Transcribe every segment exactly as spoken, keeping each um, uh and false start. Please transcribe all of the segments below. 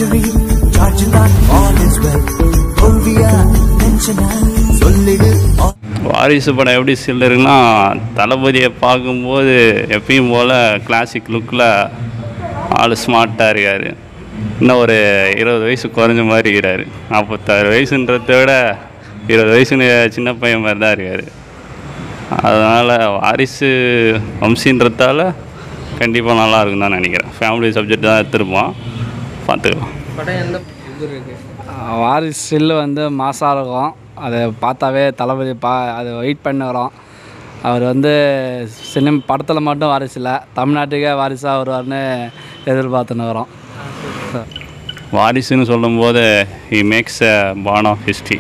victory, charging on all is well. Olvia, tension சொல்லிடு. வாரிசு படம் எப்படி சில்லருன்னா, தளபதியை பார்க்கும்போது எப்பயும் போல் கிளாசிக் லுக்கில் ஆள் ஸ்மார்ட்டாக இருக்கார். இன்னும் ஒரு இருபது வயசு குறைஞ்ச மாதிரி இருக்கிறார். நாற்பத்தாறு வயசுன்றத விட இருபது வயசுன்னு சின்ன பையன் மாதிரி தான் இருக்கார். அதனால் வாரிசு வம்சின்றதால கண்டிப்பாக நல்லாயிருக்கும் தான் நினைக்கிறேன். ஃபேமிலி சப்ஜெக்ட் தான் எடுத்துருப்போம், பார்த்துக்கலாம். வாரிசு ஸ்டில் வந்து மாசாக இருக்கும். அதை பார்த்தாவே தளபதி பா அதை வெயிட் பண்ணி வரோம். அவர் வந்து சினிமா படத்தில் மட்டும் வாரிசு இல்லை, தமிழ்நாட்டுக்கே வாரிசாக வருவார்னு எதிர்பார்த்துன்னு வரோம். வாரிசுன்னு சொல்லும்போது he makes a born of history.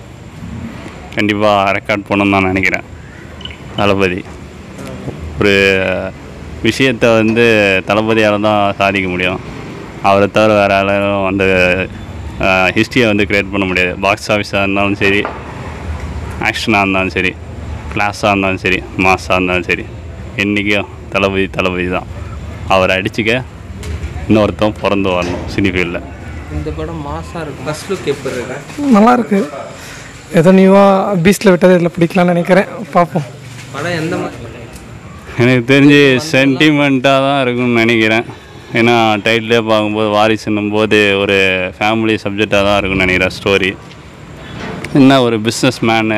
கண்டிப்பாக ரெக்கார்ட் பண்ணணும்னு தான் நினைக்கிறேன். தளபதி ஒரு விஷயத்தை வந்து தளபதியால் தான் சாதிக்க முடியும். அவரை தவிர வேறு யாரும் அந்த ஹிஸ்ட்ரியை வந்து க்ரியேட் பண்ண முடியாது. பாக்ஸ் ஆஃபீஸாக இருந்தாலும் சரி, ஆக்ஷனாக இருந்தாலும் சரி, கிளாஸாக இருந்தாலும் சரி, மாஸாக இருந்தாலும் சரி, என்றைக்கும் தளபதி தளபதி தான். அவரை அடிச்சுக்க இன்னொருத்தம் பிறந்து வரணும் சினி ஃபீல்டில். இந்த படம் மாஸாக இருக்கும். ஃபர்ஸ்ட் லுக் எப்படி இருக்கு? நல்லாயிருக்கு. ஏதோ நியூவாக பீச்சில் விட்டது இதில் பிடிக்கலான்னு நினைக்கிறேன். பார்ப்போம். படம் எந்த மாதிரி? எனக்கு தெரிஞ்சு சென்டிமெண்ட்டாக தான் இருக்குன்னு நினைக்கிறேன். ஏன்னா டைட்டிலே பார்க்கும்போது வாரிசுன்னும் போது ஒரு ஃபேமிலி சப்ஜெக்டாக தான் இருக்குன்னு நினைக்கிறேன் ஸ்டோரி. என்ன ஒரு பிஸ்னஸ் மேன்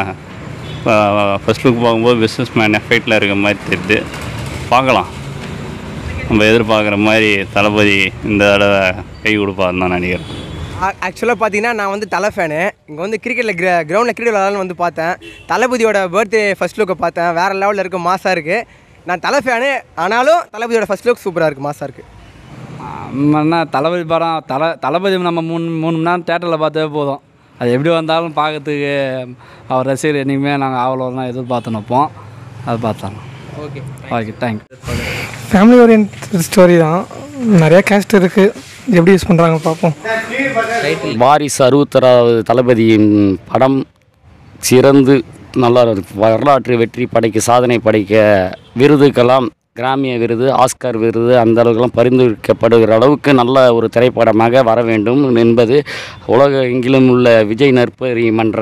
ஃபர்ஸ்ட் லுக் பார்க்கும்போது பிஸ்னஸ் மேன் எஃபெக்டில் இருக்க மாதிரி தெரியுது. பார்க்கலாம், நம்ம எதிர்பார்க்குற மாதிரி தளபதி இந்த தடவை கை கொடுப்பாருன்னு தான் நினைக்கிறேன். ஆக்சுவலாக பார்த்தீங்கன்னா நான் வந்து தலை ஃபேனு. இங்கே வந்து கிரிக்கெட்டில் கிர கிரவுண்டில் கிரிக்கெட் விளாட்னு வந்து பார்த்தேன். தளபதியோட பர்த்டே ஃபர்ஸ்ட் லுக்கை பார்த்தேன். வேறு லெவலில் இருக்க மாசாக இருக்குது. நான் தலை ஃபேனு, ஆனாலும் தளபதியோட ஃபர்ஸ்ட் லுக் சூப்பராக இருக்குது, மாசாக இருக்குது. ஆமாண்ணா, தளபதி படம் தலை தளபதி நம்ம மூணு மூணு மணி நேரம் தேட்டரில் பார்த்தாவே போதும். அது எப்படி வந்தாலும் பார்க்கறதுக்கு அவர் ரசிகர் என்றைக்குமே நாங்கள் ஆவலோலாம் எதிர்பார்த்து நிற்போம். அது பார்த்தாங்க. Okay okay, thank you. Family orient story தான். நிறையா கேஸ்ட் இருக்குது, எப்படி யூஸ் பண்ணுறாங்க பார்ப்போம். வாரிசு அறுபத்தாறாவது தளபதியின் படம் சிறந்து நல்லா வரலாற்று வெற்றி படைக்க சாதனை படைக்க விருதுக்கெல்லாம் கிராமிய விருது, ஆஸ்கார் விருது அந்த அளவுக்குலாம் பரிந்துரைக்கப்படுகிற அளவுக்கு நல்ல ஒரு திரைப்படமாக வர வேண்டும் என்பது உலக எங்கிலும் உள்ள விஜய் நற்பரி மன்ற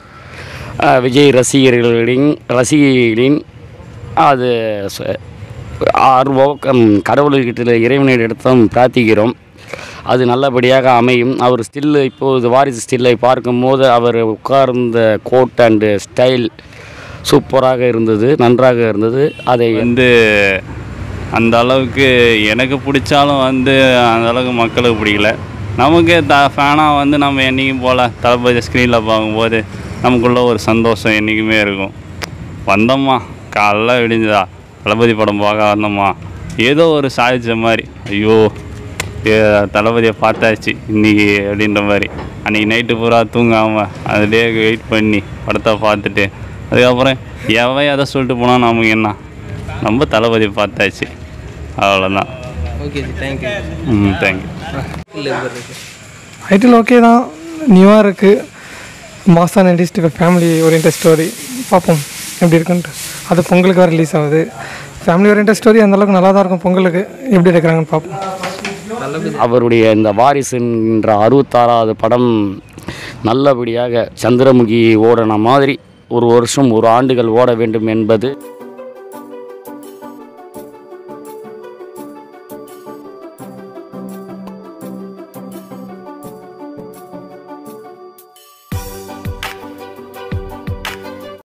விஜய் ரசிகர்களின் ரசிகர்களின் அது ஆர்வம். கடவுள்கிட்ட இறைவனிடத்தும் பிரார்த்திக்கிறோம், அது நல்லபடியாக அமையும். அவர் ஸ்டில்லு இப்போது வாரிசு ஸ்டில்லை பார்க்கும்போது அவர் உட்கார்ந்த கோட் அண்டு ஸ்டைல் சூப்பராக இருந்தது, நன்றாக இருந்தது. அதை வந்து அந்த அளவுக்கு எனக்கு பிடிச்சாலும் வந்து அந்த அளவுக்கு மக்களுக்கு பிடிக்கல. நமக்கு த ஃபேனாக வந்து நம்ம என்றைக்கும் போல் தளபதி ஸ்க்ரீனில் பார்க்கும்போது நமக்குள்ள ஒரு சந்தோஷம் என்றைக்குமே இருக்கும். வந்தோம்மா காலைல விடிஞ்சதா தளபதி படம் பார்க்க வந்தோம்மா, ஏதோ ஒரு சாதிச்ச மாதிரி, ஐயோ தளபதியை பார்த்தாச்சு இன்றைக்கி அப்படின்ற மாதிரி. அன்றைக்கி நைட்டு பூரா தூங்காமல் அதிலே வெயிட் பண்ணி படத்தை பார்த்துட்டு அதுக்கப்புறம் எவன் எதை சொல்லிட்டு போனால் நமக்கு என்ன, நம்ம தளபதியை பார்த்தாச்சு, அவ்வளோதான். Okay, thank you. ம் தேங்க்யூ. ஐட்டில் ஓகே தான், நியூவாக இருக்குது, மாசாக நடிச்சிட்டு இப்போ ஃபேமிலி ஓரியன்ட் ஸ்டோரி. பார்ப்போம் எப்படி இருக்குன்ட்டு. அது பொங்கலுக்கு வேறு ரிலீஸ் ஆகுது. ஃபேமிலி ஓரியன்ட் ஸ்டோரி அந்தளவுக்கு நல்லா தான் இருக்கும். பொங்கலுக்கு எப்படி எடுக்கிறாங்கன்னு பார்ப்போம். அவருடைய இந்த வாரிசுன்ற அறுபத்தாறாவது படம் நல்லபடியாக சந்திரமுகி ஓடன மாதிரி ஒரு வருஷம் ஒரு ஆண்டுகள் ஓட வேண்டும் என்பது